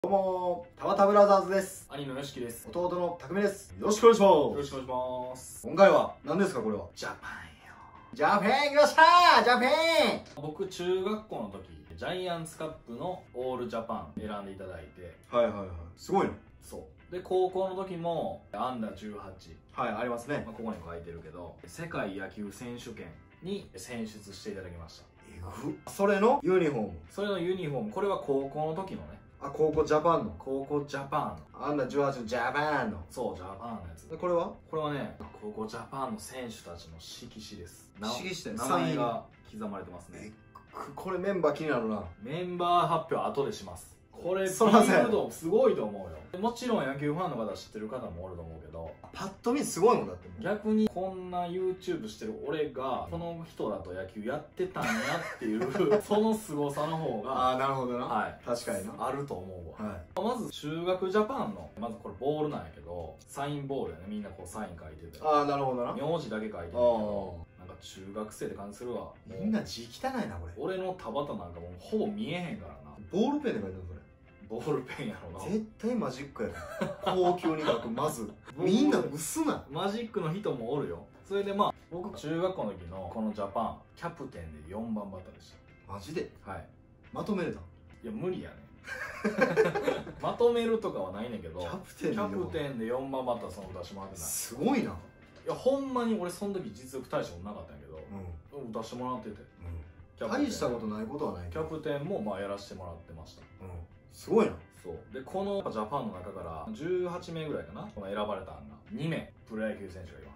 どうも田畑ブラザーズです。 兄のよしきです。 弟のたくみです。よろしくお願いします。 よろしくお願いします。 今回は何ですか、これは。 ジャパンよ。 ジャパン来ましたー。ジャパン。 僕中学校の時ジャイアンツカップのオールジャパン選んでいただいて、 はいはいはい、すごいの。 そうで高校の時もアンダー18、 はいありますね。 ここにも書いてるけど世界野球選手権に選出していただきました。 えぐ。それのユニフォーム。 それのユニフォーム、これは高校の時のね。 あ、高校ジャパンの。 高校ジャパンのアンダー18のジャパンの。 そうジャパンのやつでこれはね、高校ジャパンの選手たちの色紙です。 色紙名前が刻まれてますね。 これメンバー気になるな。 メンバー発表は後でします。これそらそうやフィールドすごいと思うよ。もちろん野球ファンの方は知ってる方もおると思うけど、 パッと見すごいもんだって。 逆にこんな YouTube してる俺がこの人だと野球やってたんやっていうその凄さの方が、 ああなるほどな、 はい、 確かにな、 あると思うわ、 はい、 まず中学ジャパンのまずこれボールなんやけど、サインボールやね。みんなこうサイン書いてて、 ああなるほどな、 名字だけ書いてるけど、なんか中学生って感じするわ。 みんな字汚いなこれ。 俺の田畑なんかもうほぼ見えへんからな。 ボールペンで書いてるのそれ。 ボールペンやろな。 絶対マジックやろ。高級に書く。まずみんな薄ない。 マジックの人もおるよ。それでまあ僕中学校の時のこのジャパンキャプテンで4番バッターでした。 マジで。 はい。 まとめれた。 いや無理やねまとめるとかはないねんけど、 キャプテンで4番バッターその出してもらってない。 すごいな。 いやほんまに俺その時実力大したことなかったんやけど、出してもらってて、 大したことないことはない。 キャプテンもまあやらせてもらってました。 すごいな。 そうでこのジャパンの中から18名ぐらいかな、この選ばれたんが2名プロ野球選手がいます。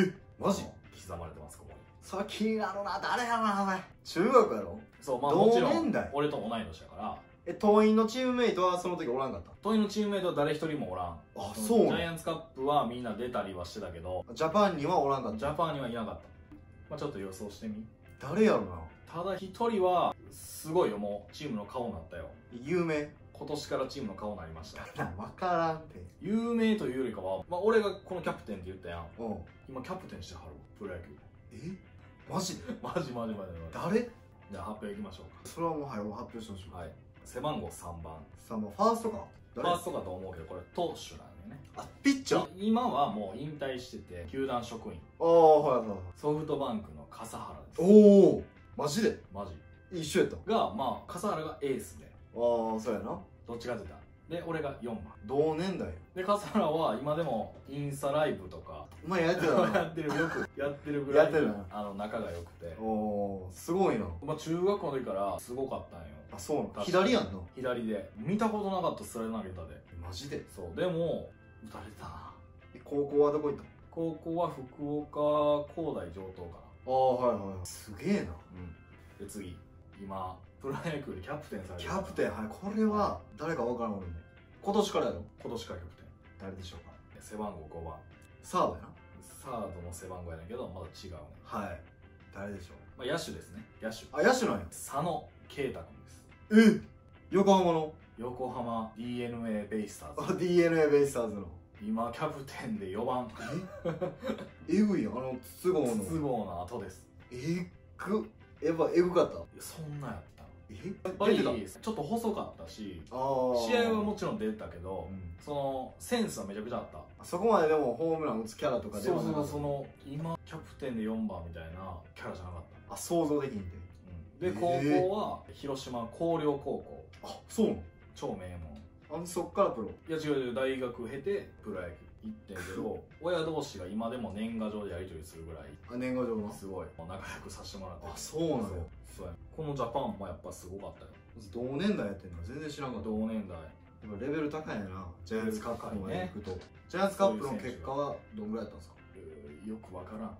マジ刻まれてます。ここにさあ気になるな。誰やろなお前。中学やろ。 そう、まあもちろん同年代俺と同い年だから。 桐蔭のチームメイトはその時おらんかった。 桐蔭のチームメイトは誰一人もおらん。 あ、そうなの。 ジャイアンツカップはみんな出たりはしてたけど、 ジャパンにはおらんかった。 ジャパンにはいなかった。まあちょっと予想してみ。 誰やろな。 ただ一人はすごいよ。もうチームの顔になったよ。 有名。 今年からチームの顔になりました。 分からんて。 有名というよりかは、まあ俺がこのキャプテンって言ったやん。 うん。 今キャプテンしてはるプロ野球。 マジで。 マジ。 誰。 じゃあ発表いきましょうか。 それはもう早く発表してほしい。 はい。背番号3番。 ファーストか。 ファーストかと思うけどこれ投手なんだよね。 あ、ピッチャー。 今はもう引退してて球団職員。 ああ、はいはい。 ソフトバンクの笠原です。 おお、マジで。 マジ一緒やった。 がまあ笠原がエースで、 ああ、そうやな。 どっちかって言ったらで俺が4番同年代。 で、笠原は今でもインスタライブとかまあやってたな。 やってる、よくやってるぐらいやってるな。 仲が良くて、 おお、すごいな。 まあ中学校の時からすごかったんよ。 あ、そうなの。左やんな。 左で見たことなかった。スライダー投げたで。 マジで。 そうでも打たれてたな。 高校はどこ行ったの。 高校は福岡工大城東かああ、はいはい。すげえな。 な。で次、今プロ野球でキャプテンされてる。 キャプテン、はい。これは誰か分からん俺も。今年からやろ。 今年からキャプテン。 誰でしょうか。 背番号5番。 サードやな。 サードの背番号やねんけどまだ違うね。 はい。誰でしょう。 まあ野手ですね。野手。 あ、野手なんや。 佐野圭太君です。 横浜の。 横浜 DNA ベイスターズ。 あ、DNA ベイスターズの。 今キャプテンで4番。 えぐいやん。筒香の。 筒香の後です。 えぐ。やっぱえぐかった。 いやそんなやった。 ややっぱりちょっと細かったし、試合はもちろん出てたけど、そのセンスはめちゃくちゃあった。 そこまででもホームラン打つキャラとかではなかった。 その今キャプテンで4番みたいなキャラじゃなかった。 あ、想像できんて。 で高校は広島広陵高校。 あ、そうなの。 超名門。 そっからプロ。 いや違う、大学経てプロ野球行ってんけど親同士が今でも年賀状でやり取りするぐらい、 年賀状な。 すごい仲良くさせてもらって。 あ、そうなの。 そうや。このジャパンもやっぱすごかったよ。 同年代やってんの全然知らんかった。 同年代。 レベル高いやな。ジャイアンツカップまで行くと。ジャイアンツカップの結果はどんぐらいやったんですか。 よくわからん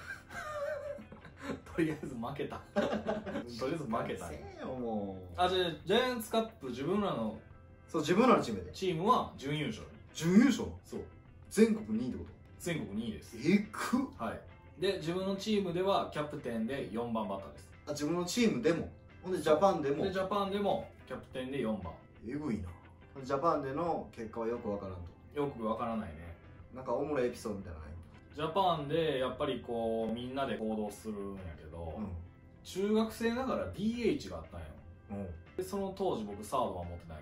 とりあえず負けたとりあえず負けた。 せえよもう。 あ、じゃあジャイアンツカップ自分らのそう、自分らのチームでチームは準優勝。 準優勝。 そう、 全国2位ってこと。 全国2位です。はい。で自分のチームではキャプテンで4番バッターです。 あ、自分のチームでも。ほんでジャパンでも。 でジャパンでもキャプテンで4番。 えぐいな。ジャパンでの結果はよくわからんと。 よくわからないね。 なんかおもろいエピソードみたいなのない。 ジャパンでやっぱりこうみんなで行動するんやけど、中学生ながら DH があったんよ。でその当時僕サードは持ってたんやけど、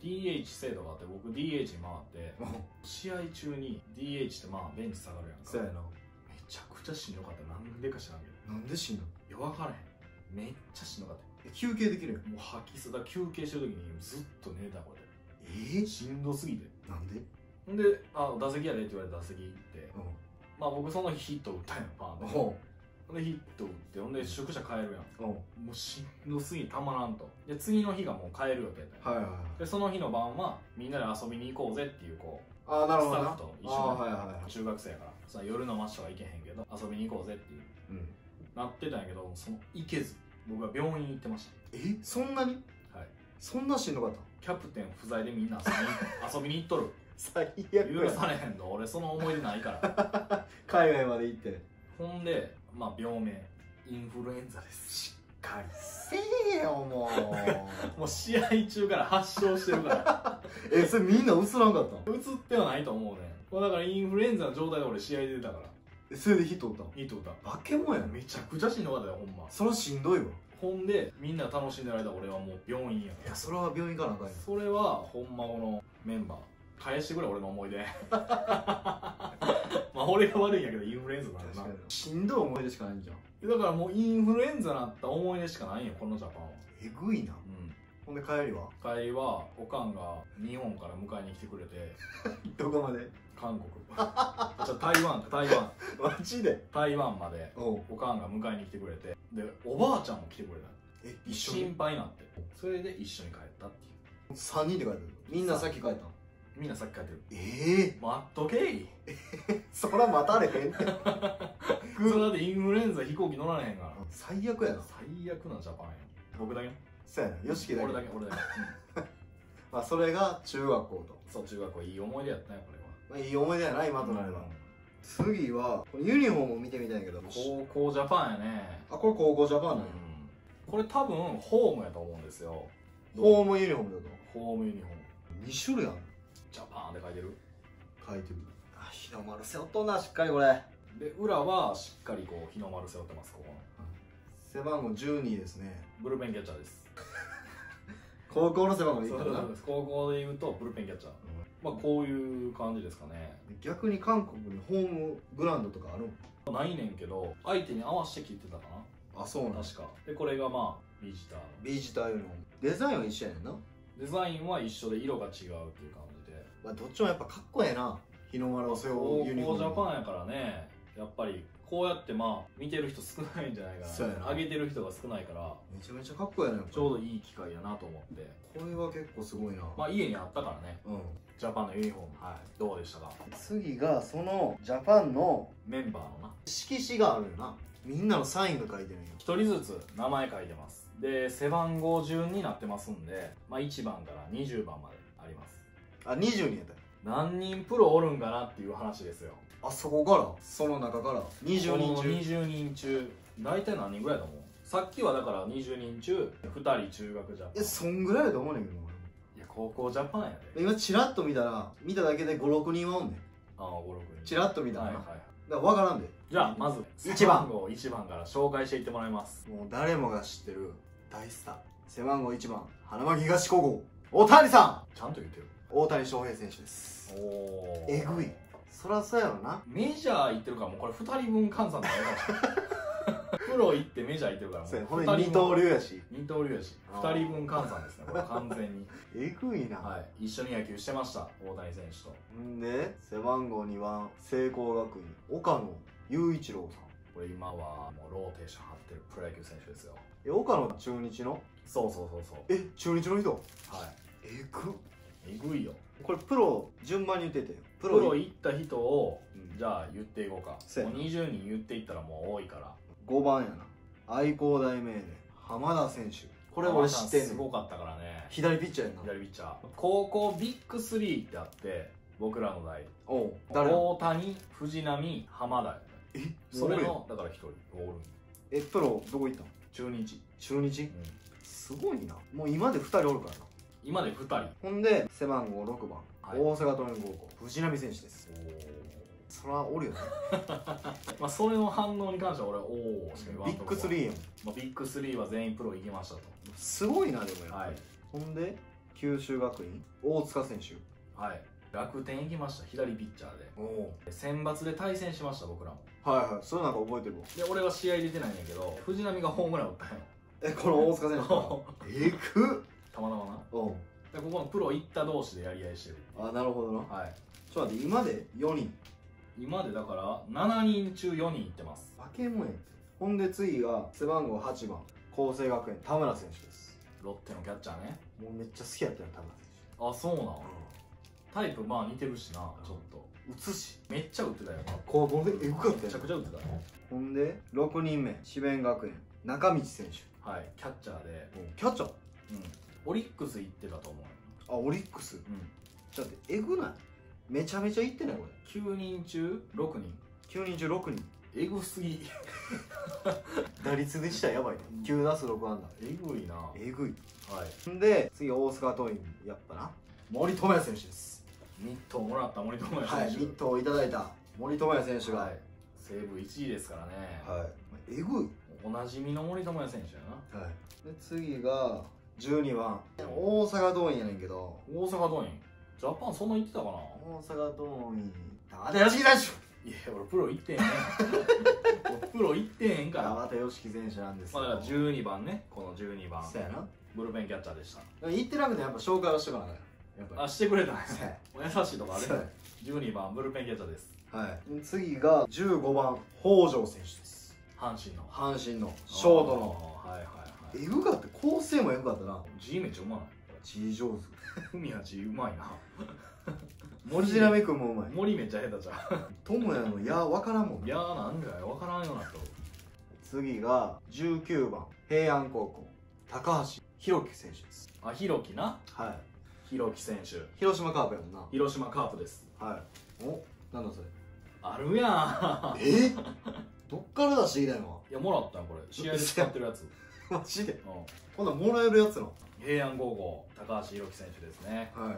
DH 制度があって、僕 DH に回って試合中に DH ってまあベンチ下がるやんか。 そうやな。 めちゃくちゃしんどかった。なんでか知らんけど。 なんで死ぬの？ いや分からへん。めっちゃしんどかった。 休憩できるやん。 もう吐きそうだ。休憩してる時にずっと寝てたこれ。しんどすぎて。 なんで？ んで、打席やでって言われて打席行って、 うん、 まあ僕その日ヒット打ったんやん、パーンで。ほんでヒット打って、ほんで宿舎帰るやん。もうしんどすぎたまらんと。で、次の日がもう帰る予定だよ。で、その日の晩はみんなで遊びに行こうぜっていうこう、スタッフと一緒に中学生やから、その夜のマッシュは行けへんけど、遊びに行こうぜっていう、なってたんやけど、その行けず、僕は病院行ってました。 そんなに？はい。そんなしんどかった？ キャプテン不在でみんな遊びに行っとる。 最悪許されへんの。俺その思い出ないから。 海外まで行って。ほんで、まあ病名インフルエンザです。しっかりせえよもう。 もう試合中から発症してるからそれみんな映らんかった？ 映ってはないと思うね。だからインフルエンザの状態で俺試合出てたから。 それでヒット打ったの？ ヒット打った。 化け物やん。 めちゃくちゃしんどかったよ、ほんま。 それはしんどいわ。 ほんでみんな楽しんでる間俺はもう病院や。 いや、それは病院行かなあかんやん。 それはほんまこのメンバー返してくれ、俺の思い出。まあ俺が悪いんやけど、インフルエンザなんだな。 しんどい思い出しかないんじゃん。 だからもうインフルエンザなった思い出しかないんよ、このジャパンは。 えぐいな。ほんで帰りは？ 帰りはおかんが日本から迎えに来てくれて。 どこまで？ 韓国。台湾。 マジで？ 台湾までおかんが迎えに来てくれて、でおばあちゃんも来てくれた。一緒に心配になって、それで一緒に帰ったっていう。 3人で帰ってる？みんな先帰ったの？ みんな先帰ってる。待っとけい。 そら待たれへんねん。 それだってインフルエンザ飛行機乗られへんから。 最悪やな。 最悪なジャパンや。僕だけ。 そうやな、よしきだけ。 俺だけ。 まあそれが中学校と。 そう、中学校いい思い出やったね、これは。 まあいい思い出やな、今となれば。次はユニフォームを見てみたいんやけど、 高校ジャパンやね。 あ、これ高校ジャパンなんや。 これ多分ホームやと思うんですよ。 ホームユニフォームだと。 ホームユニフォーム 2種類ある。 ジャパンって書いてる。 書いてる。あ、日の丸背負っとんな、しっかりこれ。 で裏はしっかりこう日の丸背負ってます。ここの背番号12ですね。 ブルペンキャッチャーです。 高校の背番号でいいかな。 高校でいうとブルペンキャッチャー。まあこういう感じですかね。 逆に韓国にホームグラウンドとかあるの？ないねんけど、相手に合わせて切ってたかな。 あ、そうなん。 確か。でこれがまあビジター。 ビジターユニフォーム。デザインは一緒やねんな。 デザインは一緒で色が違うっていう感じで。 まあどっちもやっぱかっこええな。日の丸を背負うユニフォーム。 高校ジャパンやからね。やっぱりこうやってまあ見てる人少ないんじゃないかな。上げてる人が少ないからめちゃめちゃかっこええな。 ちょうどいい機会やなと思って。 これは結構すごいな。 まあ家にあったからね。ジャパンのユニフォーム、どうでしたか？ 次がそのジャパンのメンバーのな色紙があるよな。みんなのサインが書いてるんよ。 一人ずつ名前書いてます。で背番号順になってますんで、まあ1番から20番まであります。 あ、20人やった。 何人プロおるんかなっていう話ですよ。 あ、そこからその中から20人中 20人中大体何人ぐらいだと思う？さっきはだから20人中2人中学ジャパン。 そんぐらいだと思うねんけど。 いや高校ジャパンやで。 今チラッと見ただけで5、6人はおんねん。 ああ、5、6人チラッと見たらな。 はいはい。 だから分からんで。 じゃあまず背番号1番から紹介していってもらいます。 もう誰もが知ってる大スター、背番号1番花巻東高校大谷さん。ちゃんと言ってる。 大谷翔平選手です。おー、えぐい。そらそうやろな。 メジャー行ってるからもうこれ2人分換算だよ。プロ行ってメジャー行ってるからもう二刀流やし 2人分換算ですね、これ完全に。 えぐいな。 はい、一緒に野球してました、大谷選手と。 んで背番号2番聖光学院岡野雄一郎さん。 これ今はもうローテーション張ってるプロ野球選手ですよ。 岡野中日の？ そう。 中日の人？ はい。えぐいよ。 これプロ順番に言ってて、 プロ行った人をじゃあ言っていこうか。もう20人言っていったらもう多いから。 5番やな、愛工大名電浜田選手。これ俺知ってんねん。 すごかったからね。 左ピッチャーやな。 左ピッチャー。高校ビッグ3ってあって僕らの代。大谷、藤浪、浜田。それのだから1人おる。 プロどこ行ったの？ 中日。 すごいな。もう今で2人おるからな。 今で2人。 ほんで背番号6番、大阪桐蔭高校藤浪選手です。そらおるよね。 まあそれの反応に関しては俺おおしか言わんとこ。 ビッグ3やん。 ビッグ3は全員プロ行きましたと。 すごいな。でもやっぱり。ほんで九州学院大塚選手。 はい、楽天行きました。左ピッチャーで。おお。選抜で対戦しました、僕らも。 はいはい、それなんか覚えてるわ。 で、俺は試合出てないんやけど、藤浪がホームラン打ったんよ。 この大塚選手えぐっ。 たまたまな。で、ここのプロ行った同士でやり合いしてる。 あ、なるほどな。はい。ちょっと待って、今で4人。 今でだから7人中4人いってます。 化け物やん。ほんで次が背番号8番佼成学園田村選手です。 ロッテのキャッチャーね。 もうめっちゃ好きやったよ田村選手。あ、そうなん。タイプまあ似てるしな、ちょっと打つしめっちゃ打ってたよ。 こうえぐかったよ。 めちゃくちゃ打ってた。 ほんで6人目智弁学園中道選手。 はい、キャッチャーで。 キャッチャー。うん、 オリックス行ってたと思う。 あ、オリックス。うん。だってえぐない。めちゃめちゃ行ってないこれ。9 人中6人。 9人中6人。 えぐすぎ。 打率でしたらやばいね。9打数6安打。 えぐいな。 えぐい。 はい。 んで次大阪桐蔭やっぱな森友哉選手です。 ミットをもらった森友哉選手。 はい、ミットをいただいた森友哉選手が、はい、 西武1位ですからね。 はい。えぐい。 おなじみの森友哉選手やな。はい。 で次が12番大阪桐蔭やねんけど。 大阪桐蔭ジャパンそんな行ってたかな。 大阪桐蔭田畑吉樹選手。 いや、俺プロ行ってんねん。プロ行ってへんから。 田畑吉樹選手なんですよ。 まあだから12番ね、この12番。 そうやな。 ブルペンキャッチャーでした。 行ってなくてやっぱ紹介はしてからね。 あ、してくれたんですね。お優しいとこあるね。12番ブルペンキャッチャーです。 はい。次が15番北条選手です。 阪神のショートの。 はいはいはい。 えぐかった。構成もえぐかったな。 字めっちゃうまない。 字上手。 ふみは字うまいな。 森並君もうまい。 森めっちゃ下手じゃん。 友也の「や」分からんもん。 いやーなんだよ分からんようなと。 次が19番平安高校高橋宏樹選手です。 あ、宏樹な。はい。宏樹選手広島カープやもんな。 広島カープです。 はい。お、なんだそれ。 あるやん。 どっから出してきたの。 いや、もらったんこれ。試合で使ってるやつ。 マジで。今度はもらえるやつの。 平安高校高橋宏樹選手ですね。 はい。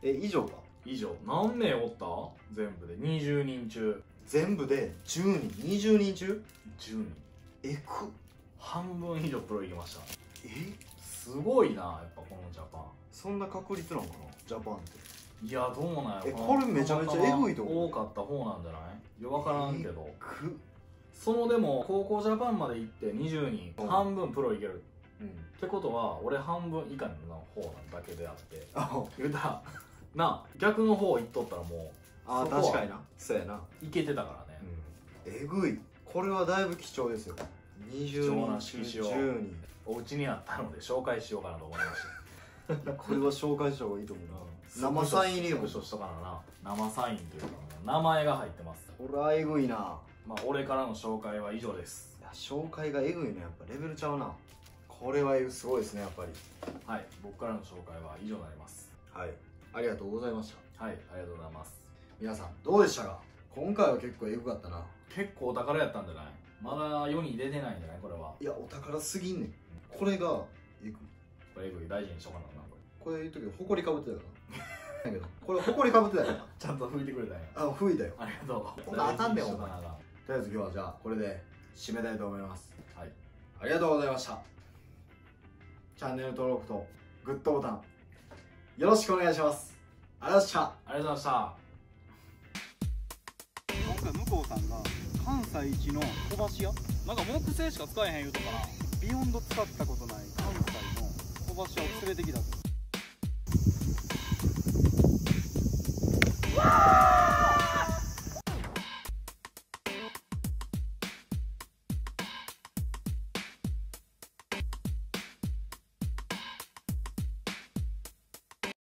以上か。 以上。何名おった全部で20人中。 全部で10人。20人中 10人。半分以上プロ行きました。すごいな、やっぱこのジャパン。そんな確率なのかな、ジャパンって。いや、どうなんやろ。これめちゃめちゃエグいと思う。多かった方なんじゃない。いや、分からんけど。そのでも高校ジャパンまで行って20人、半分プロ行けるってことは、俺半分以下の方なだけであって、言うたらな、逆の方行っとったらもう、ああ確かにな、そうやな、いけてたからね。えぐい。これはだいぶ貴重ですよ。20人中10人。お家にあったので紹介しようかなと思いました。これは紹介した方がいいと思うな。生サイン入りもしとかな。生サインというか名前が入ってます。これはえぐいな。まあ俺からの紹介は以上です。いや、紹介がえぐいね。やっぱレベルちゃうな。これはすごいですね、やっぱり。はい、僕からの紹介は以上になります。はい、ありがとうございました。はい、ありがとうございます。皆さんどうでしたか。今回は結構えぐかったな。結構お宝やったんじゃない。まだ世に出てないんじゃない。これは。いや、お宝すぎんねん。これがえぐい。これえぐい。大事にしとかな。これ言うときほこりかぶってたからな。だけどこれほこりかぶってたよ。ちゃんと拭いてくれたんや。あ、拭いたよ。ありがとう。こんな当たんねんお前。とりあえず今日はじゃあこれで締めたいと思います。はい、ありがとうございました。チャンネル登録とグッドボタンよろしくお願いします。ありがとうございました。ありがとうございました。今回向こうさんが関西一の小箸屋、なんか木製しか使えへん言うとかな。ビヨンド使ったことない関西の小箸屋を連れてきたと。